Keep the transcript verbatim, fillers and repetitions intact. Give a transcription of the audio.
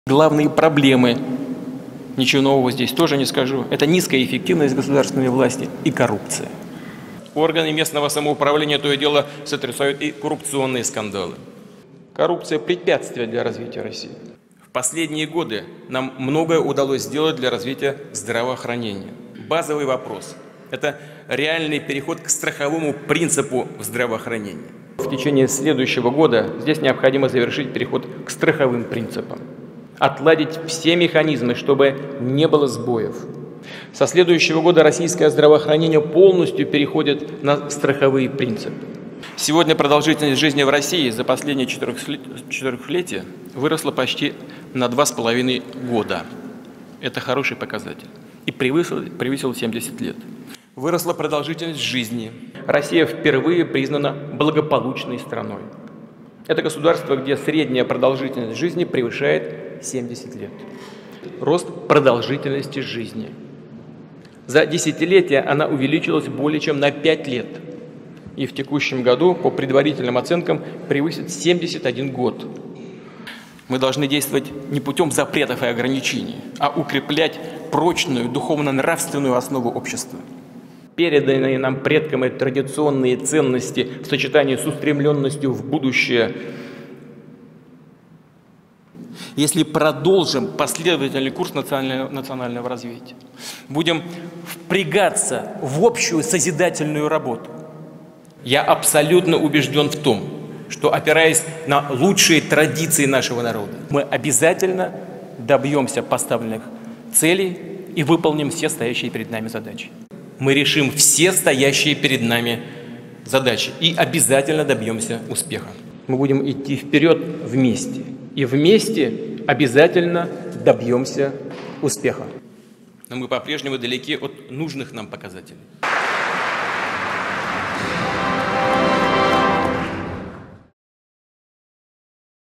Главные проблемы, ничего нового здесь тоже не скажу, это низкая эффективность государственной власти и коррупция. Органы местного самоуправления то и дело сотрясают и коррупционные скандалы. Коррупция – препятствие для развития России. В последние годы нам многое удалось сделать для развития здравоохранения. Базовый вопрос – это реальный переход к страховому принципу в здравоохранении. В течение следующего года здесь необходимо завершить переход к страховым принципам. Отладить все механизмы, чтобы не было сбоев. Со следующего года российское здравоохранение полностью переходит на страховые принципы. Сегодня продолжительность жизни в России за последние четырехлетия выросла почти на два с половиной года. Это хороший показатель. И превысила, превысила семьдесят лет. Выросла продолжительность жизни. Россия впервые признана благополучной страной. Это государство, где средняя продолжительность жизни превышает семьдесят лет. Рост продолжительности жизни. За десятилетие она увеличилась более чем на пять лет. И в текущем году, по предварительным оценкам, превысит семьдесят один год. Мы должны действовать не путем запретов и ограничений, а укреплять прочную духовно-нравственную основу общества. Переданные нам предками традиционные ценности в сочетании с устремленностью в будущее. Если продолжим последовательный курс национального, национального развития, будем впрягаться в общую созидательную работу, я абсолютно убежден в том, что, опираясь на лучшие традиции нашего народа, мы обязательно добьемся поставленных целей и выполним все стоящие перед нами задачи. Мы решим все стоящие перед нами задачи и обязательно добьемся успеха. Мы будем идти вперед вместе. И вместе обязательно добьемся успеха. Но мы по-прежнему далеки от нужных нам показателей.